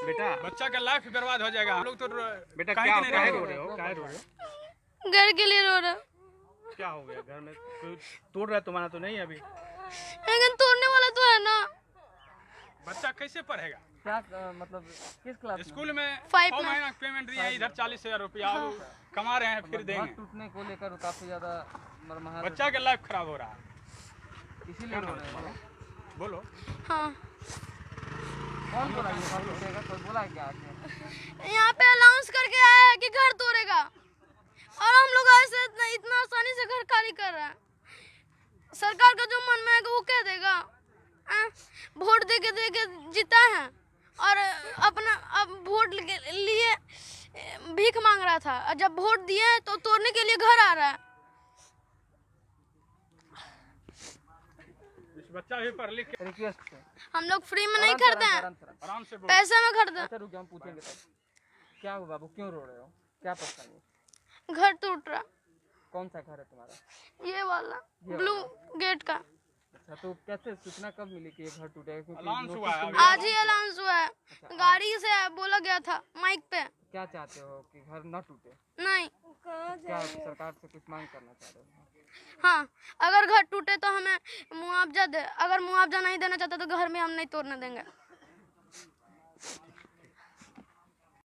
बेटा बच्चा का लाइफ बर्बाद हो जाएगा। हम लोग तो बेटा क्या रो रहे हो? क्या रो रहे हो? घर के लिए रो रहा। क्या हो गया? घर में कोई तोड़ रहा है तुम्हारा तो नहीं अभी? लेकिन तोड़ने वाला तो है ना। बच्चा कैसे पढ़ेगा? क्या मतलब किस क्लास में? स्कूल में 5 महीना पेमेंट दिया, इधर 40,000 रुपया कमा रहे हैं, फिर घर देंगे। टूटने को लेकर काफी ज्यादा मरमहा बच्चा का लाइफ खराब हो रहा है, इसीलिए रो रहे हैं। बोलो। हाँ, कौन बोला ये घर टूटेगा? कोई बोला है क्या आके? यहाँ पे अनाउंस करके आया है कि घर तोड़ेगा, और हम लोग ऐसे इतना आसानी से घर खाली कर रहे हैं। सरकार का जो मन में है वो कह देगा। वोट दे के जीता है, और अपना अब वोट लिए भीख मांग रहा था, और जब वोट दिए तो तोड़ने के लिए घर आ रहा है। बच्चा भी पढ़ लिख के रिक्वेस्ट है, हम लोग फ्री में नहीं खरीदे हैं, आराम से बोलो। पैसे में खरीदे। अच्छा रुक जाओ, हम पूछेंगे तब। क्या हुआ बाबू, क्यों रो रहे हो? क्या परेशानी है? घर टूट रहा। कौन सा घर है तुम्हारा? ये वाला ब्लू गेट का। अच्छा, तो कैसे सूचना कब मिली कि ये घर टूटेगा? क्योंकि अनाउंस नोटिस हुआ है तो अभी। आज ही अनाउंस हुआ है, गाड़ी से बोला गया था माइक पे। क्या चाहते हो कि घर न टूटे? नहीं, क्या सरकार से कुछ मांग करना चाह रहे हो? हाँ, अगर घर टूटे तो हमें मुआवजा दे। अगर मुआवजा नहीं देना चाहते तो घर में हम नहीं तोड़ने देंगे।